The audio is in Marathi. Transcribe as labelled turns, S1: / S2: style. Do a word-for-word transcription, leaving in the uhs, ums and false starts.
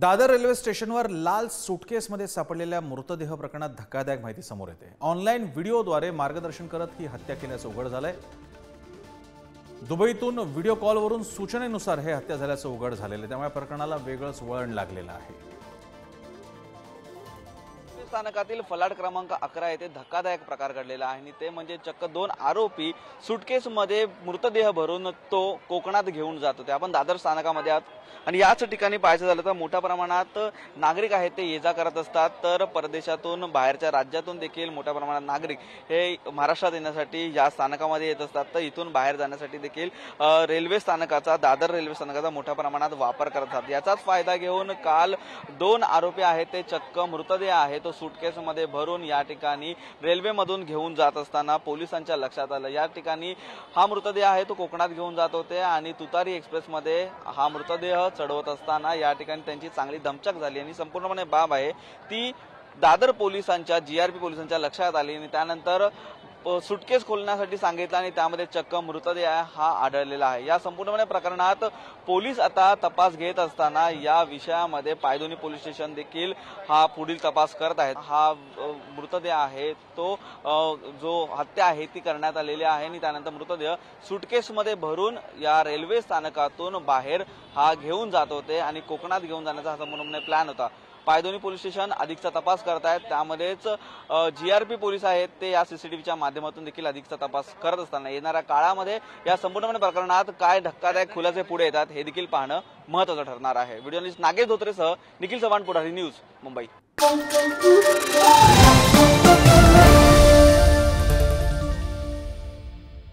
S1: दादर रेल्वे स्टेशनवर लाल सूटकेसमध्ये सापडलेल्या मृतदेह प्रकरणात धक्कादायक माहिती समोर येते। ऑनलाईन व्हिडिओद्वारे मार्गदर्शन करत ही हत्या केल्याचं उघड झालंय। दुबईतून व्हिडिओ कॉलवरून सूचनेनुसार हे हत्या झाल्याचं उघड झालेलं, त्यामुळे प्रकरणाला वेगळंच वळण लागलेलं आहे।
S2: स्थानकातील फलाट क्रमांक अकरा येथे धक्कादायक प्रकार घडलेला आहे आणि ते म्हणजे चक्क दोन आरोपी सुटकेसमध्ये मृतदेह भरून तो कोकणात घेऊन जात होते। आपण दादर स्थानकामध्ये आहात आणि याच ठिकाणी पाहायचं झालं तर मोठ्या प्रमाणात नागरिक आहेत ते ये जा करत असतात, तर परदेशातून बाहेरच्या राज्यातून देखील मोठ्या प्रमाणात नागरिक हे महाराष्ट्रात येण्यासाठी या स्थानकामध्ये येत असतात। तर इथून बाहेर जाण्यासाठी देखील रेल्वे स्थानकाचा दादर रेल्वे स्थानकाचा मोठ्या प्रमाणात वापर करतात। याचाच फायदा घेऊन काल दोन आरोपी आहेत ते चक्क मृतदेह आहे तो सूटकेसमध्ये भरून या ठिकाणी रेल्वेमधून घेऊन जात असताना पोलिसांच्या लक्षात आलं। या ठिकाणी हा मृतदेह आहे तो कोकणात घेऊन जात होते आणि तुतारी एक्सप्रेसमध्ये हा मृतदेह चढवत असताना या ठिकाणी त्यांची चांगली धमचक झाली आणि संपूर्णपणे बाब आहे ती दादर पोलिसांच्या जीआरपी पोलिसांच्या लक्षात आली आणि त्यानंतर सुटकेस खोलण्यासाठी सांगितलं आणि त्यामध्ये चक्क मृतदेह हा आढळलेला आहे। या संपूर्णपणे प्रकरणात पोलीस आता तपास घेत असताना या विषयामध्ये पायधोनी पोलीस स्टेशन देखील हा पुढील तपास करत आहेत। हा मृतदेह आहे तो जो हत्या आहे ती करण्यात आलेली आहे आणि त्यानंतर मृतदेह सुटकेसमध्ये भरून या रेल्वे स्थानकातून बाहेर हा घेऊन जात होते आणि कोकणात घेऊन जाण्याचा हा संपूर्णपणे प्लॅन होता। पायधोनी पोलीस स्टेशन अधिकचा तपास करत आहेत, त्यामध्येच जीआरपी पोलीस आहेत ते या सीसीटीव्हीच्या माध्यमातून देखील अधिकचा तपास करत असताना येणाऱ्या काळामध्ये या संपूर्ण प्रकरणात काय धक्कादायक खुलासे पुढे येतात हे देखील पाहणं महत्त्वाचं ठरणार आहे। व्हिडिओ जर्नलिस्ट नागेश धोत्रेसह निखिल चव्हाण, पुढारी न्यूज, मुंबई।